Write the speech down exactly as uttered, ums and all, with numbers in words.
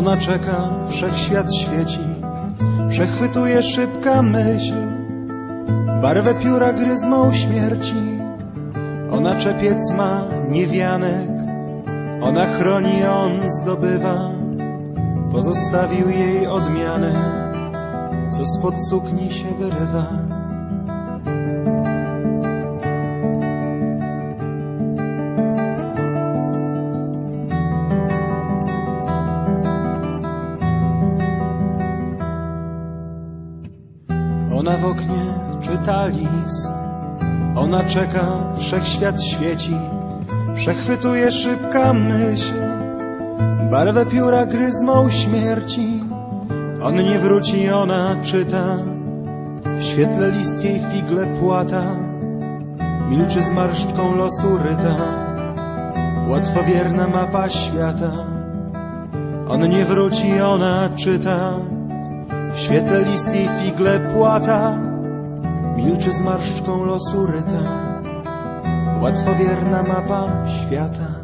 Ona czeka, wszechświat świeci, przechwytuje szybka myśl, barwę pióra gryzmą śmierci. Ona czepiec ma niewianek, ona chroni, on zdobywa, pozostawił jej odmianę, co spod sukni się wyrywa. Ona w oknie czyta list, ona czeka, wszechświat świeci, przechwytuje szybka myśl, barwę pióra gryzmą śmierci. On nie wróci, ona czyta, w świetle list jej figle płata, milczy z marszczką losu ryta, łatwowierna mapa świata. On nie wróci, ona czyta, w świetle list jej figle płata, milczy z marszczką losu ryta, łatwowierna mapa świata.